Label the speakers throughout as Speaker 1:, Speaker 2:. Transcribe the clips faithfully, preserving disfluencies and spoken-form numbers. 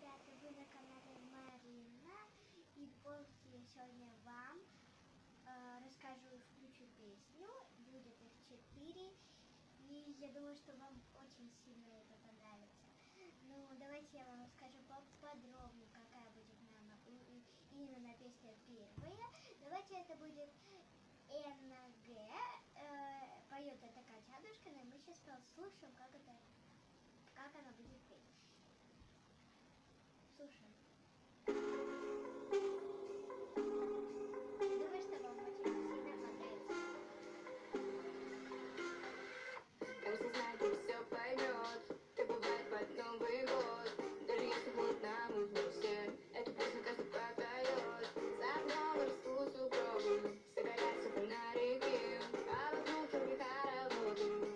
Speaker 1: ребята, вы на канале Марина, и после сегодня вам э, расскажу и включу песню, будет их четыре, и я думаю, что вам очень сильно это понравится. Ну, давайте я вам расскажу поподробнее, какая будет нам именно песня первая. Давайте это будет эн гэ, э, поет это Катя Адушкина, и мы сейчас послушаем, как это, как она будет петь. Слушаем. Думаю, что вам очень сильно понравится.
Speaker 2: Каждый знает, он все поймет. Так бывает под Новый год. Даже если холодно, мы вместе. Эту песню каждый попоет. За окном растут сугробы, собираются фонарики, а вокруг ярких хороводы.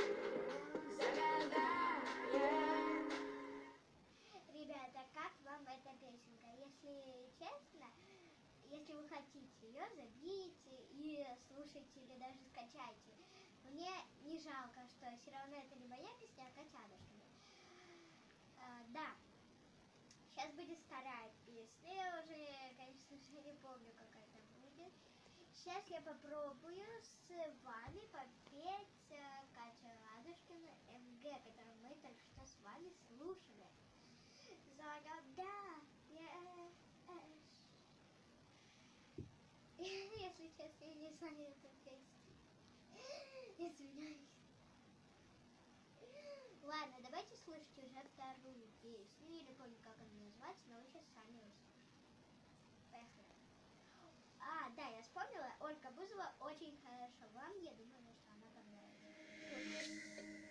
Speaker 2: Загадаю.
Speaker 1: Ребята, как вам эта песенка? Если честно, если вы хотите ее, забейте и слушайте или даже скачайте. Мне не жалко, что все равно это не моя песня, а Катя Адушкина. А, да, сейчас будет вторая песня, я уже, конечно же, не помню, какая это будет. Сейчас я попробую с вами попеть Катю Адушкину эн гэ, которую мы только что с вами слушали. Загадаешь. Если честно, я не знаю эту песню. Извиняюсь. Ладно, давайте слушать уже вторую песню. Я не помню, как она называется, но вы сейчас сами услышите. Поехали. А, да, я вспомнила. Ольга Бузова очень хорошо вам. Я думаю, что она понравится.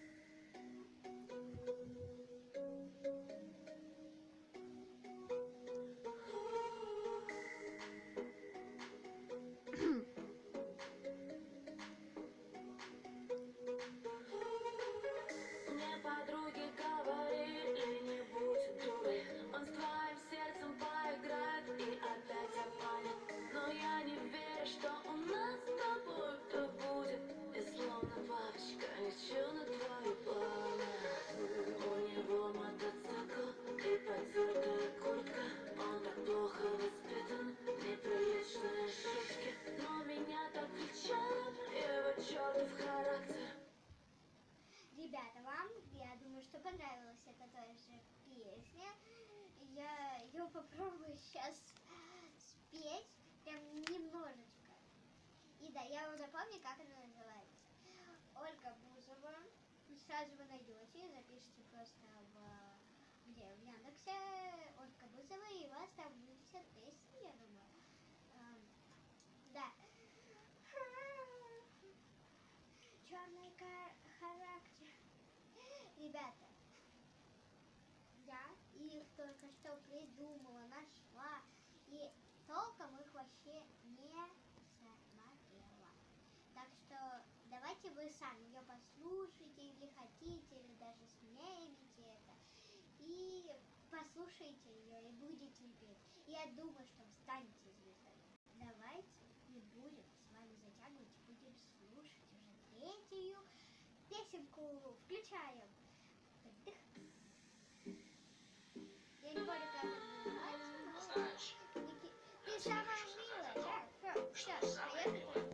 Speaker 2: Подруги говорили, не будь дурой. Он с твоим сердцем поиграет и опять обманет. Но я не верю, что у нас с тобой все будет. И словно бабочка лечу на твои планы. У него мотоцикл и потертая куртка. Он так плохо воспитан, неприличные шутки. Но меня так кричат его чертов характер.
Speaker 1: Ребята, вам, я думаю, что понравилась эта тоже песня. Я ее попробую сейчас спеть, прям немножечко. И да, я уже помню, как она называется. Ольга Бузова. Сразу вы найдете, запишите просто в, где, в Яндексе Ольга Бузова, и у вас там будет песня, я думаю. Эм, да. Черный характер. Ребята, я их только что придумала, нашла, и толком их вообще не смотрела. Так что давайте вы сами ее послушайте, или хотите, или даже снимите это, и послушайте ее, и будете петь. И я думаю, что вы станете звездой. Давайте не будем с вами затягивать, будем слушать уже третью песенку. Включаем. Я не помню, как это называется. Ты самая милая. Да, все, все, поехали.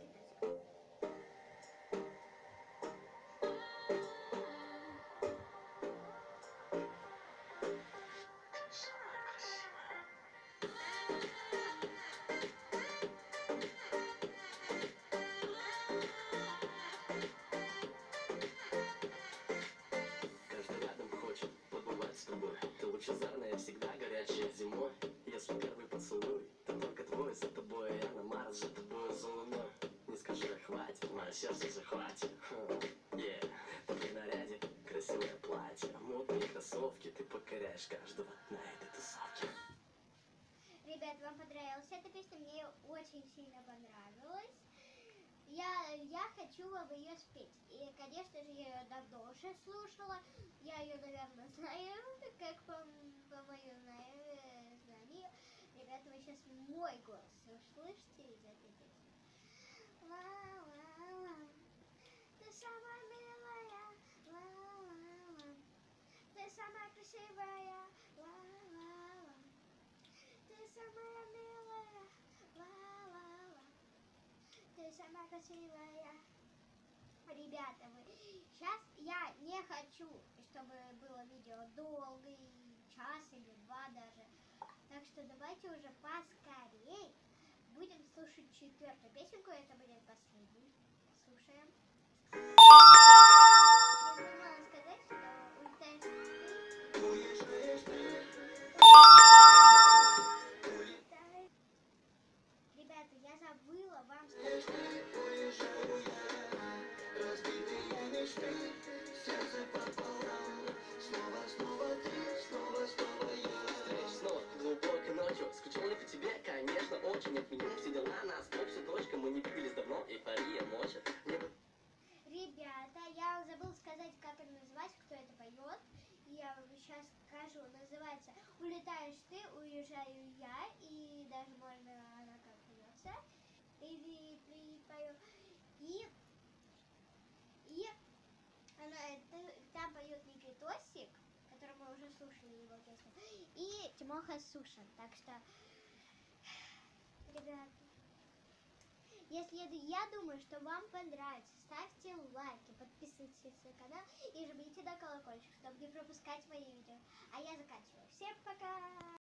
Speaker 3: Ты лучезарная, всегда горячая зимой. Если первый поцелуй, то только твой. За тобой я на Марс, за тобой за луной. Не скажи, хватит, мое сердце захватит. Yeah. Ты в наряде, красивое платье, модные кроссовки. Ты покоряешь каждого на этой тусовке.
Speaker 1: Ребят, вам понравилась эта песня? Мне очень сильно понравилась. Я, я хочу вам ее спеть. И, конечно же, я ее давно уже слушала. Я ее, наверное, знаю, как по, по моему знанию. Ребята, вы сейчас мой голос услышите из этой песни. Ла-ла-ла, ты самая милая, ла-ла-ла, ты самая красивая, ла-ла-ла. самая милая, ла-ла-ла, ты самая красивая. Ребята, вы сейчас я не хочу, чтобы было видео долго, и час или два даже. Так что давайте уже поскорей будем слушать четвертую песенку, это будет последний. Слушаем. Я забыла сказать, что улетаешь ты. Улетаешь. Ребята, я забыла вам сказать.
Speaker 3: Снова глубокой ночью скучал я по тебе, конечно, очень. Отменил все дела, нас все точка. Мы не виделись давно, эйфория мочит. Мне бы
Speaker 1: Ребята, я забыл сказать, как это называется, кто это поет. Я вам сейчас скажу. Называется «Улетаешь ты, уезжаю я». И даже можно она как поется. Или припою. И, и она, это, там поет Никитосик, который мы уже слушали его песню. И Тимоха Сушин. Так что, ребята, если я думаю, что вам понравится, ставьте лайки, подписывайтесь на канал и жмите на колокольчик, чтобы не пропускать мои видео. А я заканчиваю. Всем пока!